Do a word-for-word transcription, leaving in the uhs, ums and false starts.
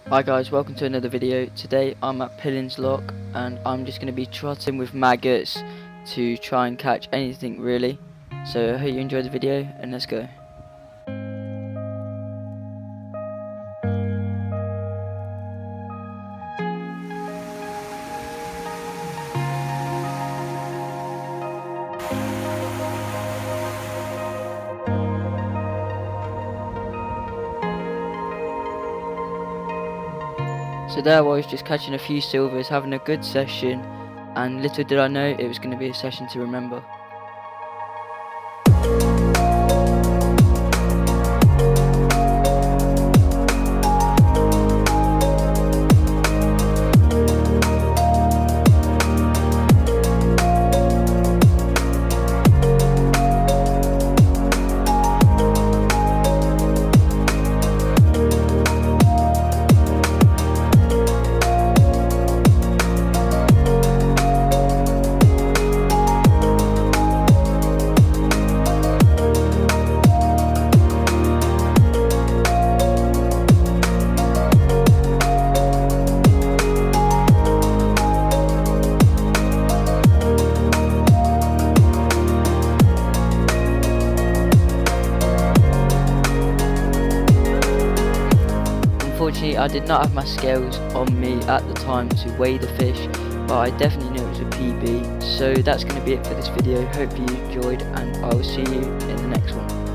Hi guys, welcome to another video. Today I'm at Pillins Lock and I'm just going to be trotting with maggots to try and catch anything really. So I hope you enjoyed the video and let's go. So there I was, just catching a few silvers, having a good session, and little did I know it was going to be a session to remember. Unfortunately, I did not have my scales on me at the time to weigh the fish, but I definitely knew it was a P B. So that's going to be it for this video. Hope you enjoyed, and I will see you in the next one.